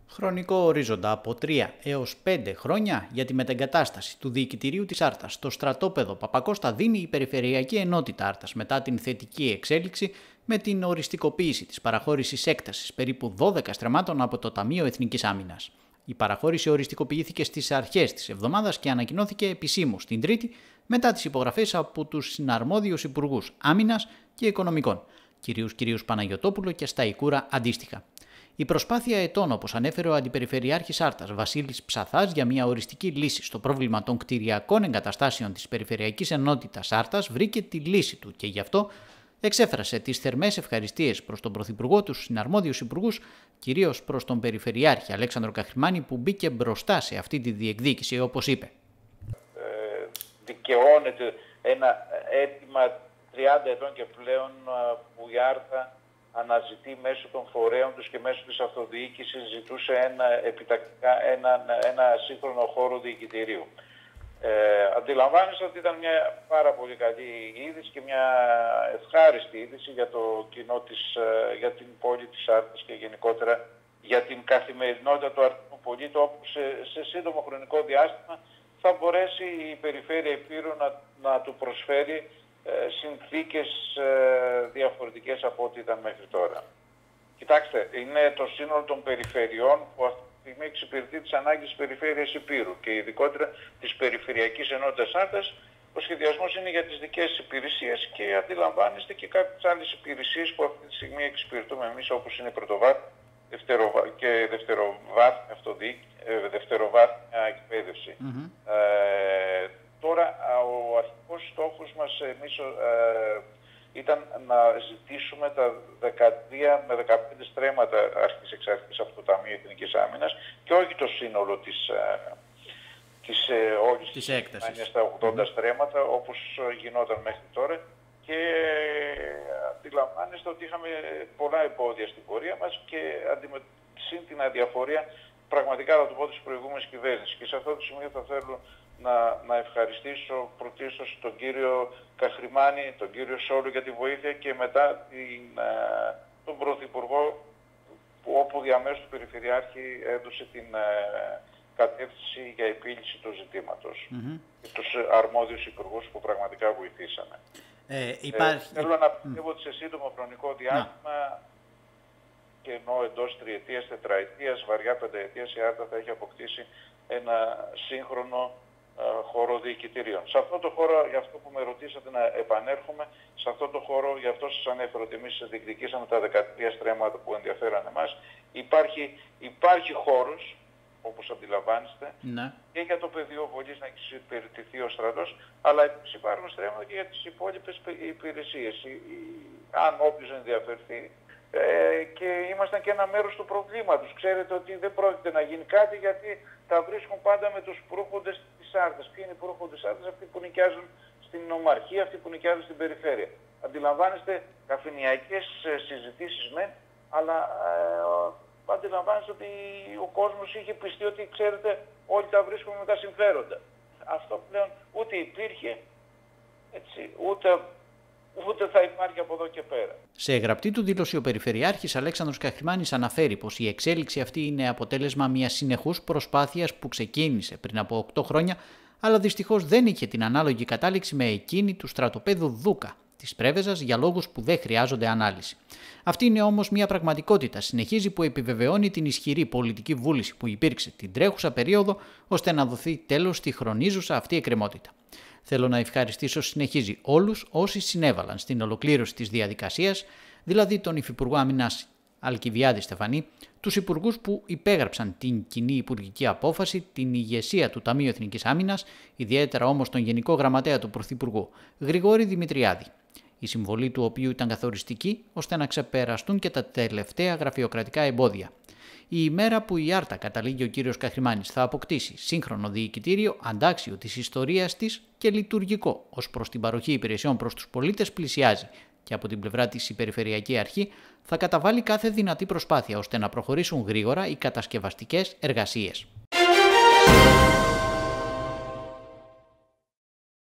Χρονικό ορίζοντα από 3 έως 5 χρόνια για τη μετεγκατάσταση του Διοικητηρίου της Άρτας στο στρατόπεδο Παπακώστα δίνει η Περιφερειακή Ενότητα Άρτας μετά την θετική εξέλιξη με την οριστικοποίηση της παραχώρησης έκτασης περίπου 12 στρεμμάτων από το Ταμείο Εθνικής Άμυνας. Η παραχώρηση οριστικοποιήθηκε στις αρχές της εβδομάδας και ανακοινώθηκε επισήμως την Τρίτη μετά τις υπογραφές από τους συναρμόδιους Υπουργούς Άμυνας και Οικονομικών, κυρίους Παναγιωτόπουλο και Σταϊκούρα αντίστοιχα. Η προσπάθεια ετών, όπως ανέφερε ο Αντιπεριφερειάρχης Άρτας Βασίλης Ψαθάς, για μια οριστική λύση στο πρόβλημα των κτηριακών εγκαταστάσεων της Περιφερειακής Ενότητας Άρτας βρήκε τη λύση του και γι' αυτό εξέφρασε τις θερμές ευχαριστίες προς τον Πρωθυπουργό, τους συναρμόδιους υπουργούς, κυρίως προς τον Περιφερειάρχη Αλέξανδρο Καχριμάνη, που μπήκε μπροστά σε αυτή τη διεκδίκηση, όπως είπε. Δικαιώνεται ένα αίτημα 30 ετών και πλέον που η Άρτα αναζητεί μέσω των φορέων τους και μέσω της αυτοδιοίκησης, ζητούσε ένα σύγχρονο χώρο διοικητηρίου. Αντιλαμβάνεστε ότι ήταν μια πάρα πολύ καλή είδηση και μια ευχάριστη είδηση για το κοινό για την πόλη της Άρτας και γενικότερα για την καθημερινότητα του Αρτινού πολίτη, όπου σε σύντομο χρονικό διάστημα θα μπορέσει η Περιφέρεια Ηπείρου να του προσφέρει συνθήκες διαφορετικές από ό,τι ήταν μέχρι τώρα. Κοιτάξτε, είναι το σύνολο των περιφερειών που αυτή τη στιγμή εξυπηρετεί τις ανάγκες της Περιφέρειας Ηπείρου και ειδικότερα της Περιφερειακής Ενότητας Άρτας. Ο σχεδιασμός είναι για τις δικές υπηρεσίες και αντιλαμβάνεστε και κάποιες άλλες υπηρεσίες που αυτή τη στιγμή εξυπηρετούμε εμείς, όπως είναι η πρωτοβάθμια και δευτεροβάθμια εκπαίδευση. Τώρα, ο αρχικός στόχος μας ήταν να ζητήσουμε τα 13 με 15 στρέμματα αρχής εξ αρχής από το Ταμείο Εθνικής Άμυνας και όχι το σύνολο όλης της έκτασης στα 80 στρέμματα όπως γινόταν μέχρι τώρα, και αντιλαμβάνεστε ότι είχαμε πολλά εμπόδια στην πορεία μας και συν την αδιαφορία πραγματικά θα το πω της προηγούμενης κυβέρνησης. Και σε αυτό το σημείο θα θέλω να ευχαριστήσω πρωτίστως τον κύριο Καχριμάνη, τον κύριο Σόλου για τη βοήθεια και μετά τον Πρωθυπουργό, όπου διαμέσου του Περιφερειάρχη έδωσε την κατεύθυνση για επίλυση του ζητήματος και τους αρμόδιους υπουργούς που πραγματικά βοηθήσαμε. Θέλω να πιστεύω ότι σε σύντομο χρονικό διάστημα, και ενώ εντός τριετίας, τετραετίας, βαριά πενταετίας, η Άρτα θα έχει αποκτήσει ένα σύγχρονο χώρο διοικητηρίων. Σε αυτό το χώρο, για αυτό που με ρωτήσατε να επανέρχομαι, σε αυτό το χώρο, γι' αυτό σας ανέφερα ότι εμείς διεκδικήσαμε τα 13 στρέμματα που ενδιαφέραν εμάς. Υπάρχει χώρος, όπως αντιλαμβάνεστε, και για το πεδίο βολής να εξυπηρετηθεί ο στρατός, αλλά επίσης υπάρχουν στρέμματα και για τις υπόλοιπες υπηρεσίες. Αν όποιος ενδιαφερθεί, και ήμασταν και ένα μέρος του προβλήματος. Ξέρετε ότι δεν πρόκειται να γίνει κάτι γιατί τα βρίσκουν πάντα με τους προύχοντες της Άρτας. Ποιοι είναι οι προύχοντες της Άρτας? Αυτοί που νοικιάζουν στην νομαρχία, αυτοί που νοικιάζουν στην περιφέρεια. Αντιλαμβάνεστε, καφενειακές συζητήσεις μεν, αλλά αντιλαμβάνεστε ότι ο κόσμος είχε πιστεί ότι, ξέρετε, όλοι τα βρίσκουν με τα συμφέροντα. Αυτό πλέον ούτε υπήρχε, έτσι, ούτε θα υπάρχει από εδώ και πέρα. Σε γραπτή του δήλωση, ο Περιφερειάρχης Αλέξανδρος Καχριμάνης αναφέρει πως η εξέλιξη αυτή είναι αποτέλεσμα μιας συνεχούς προσπάθειας που ξεκίνησε πριν από 8 χρόνια, αλλά δυστυχώς δεν είχε την ανάλογη κατάληξη με εκείνη του στρατοπέδου Δούκα της Πρέβεζας για λόγους που δεν χρειάζονται ανάλυση. Αυτή είναι όμως μια πραγματικότητα, συνεχίζει, που επιβεβαιώνει την ισχυρή πολιτική βούληση που υπήρξε την τρέχουσα περίοδο ώστε να δοθεί τέλος στη χρονίζουσα αυτή εκκρεμότητα. Θέλω να ευχαριστήσω, συνεχίζει, όλους όσοι συνέβαλαν στην ολοκλήρωση της διαδικασίας, δηλαδή τον Υφυπουργό Άμυνας Αλκιβιάδη Στεφανή, τους υπουργούς που υπέγραψαν την κοινή υπουργική απόφαση, την ηγεσία του Ταμείου Εθνικής Άμυνας, ιδιαίτερα όμως τον Γενικό Γραμματέα του Πρωθυπουργού, Γρηγόρη Δημητριάδη, η συμβολή του οποίου ήταν καθοριστική ώστε να ξεπεραστούν και τα τελευταία γραφειοκρατικά εμπόδια. Η ημέρα που η Άρτα, καταλήγει ο κύριος Καχριμάνης, θα αποκτήσει σύγχρονο διοικητήριο αντάξιο της ιστορίας της και λειτουργικό ως προς την παροχή υπηρεσιών προς τους πολίτες, πλησιάζει και από την πλευρά της η Περιφερειακή Αρχή θα καταβάλει κάθε δυνατή προσπάθεια ώστε να προχωρήσουν γρήγορα οι κατασκευαστικές εργασίες.